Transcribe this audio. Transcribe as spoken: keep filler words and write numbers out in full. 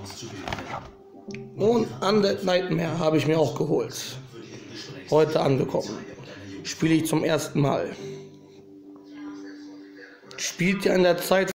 Und Undead Nightmare habe ich mir auch geholt. Heute angekommen. Spiele ich zum ersten Mal. Spielt ja in der Zeit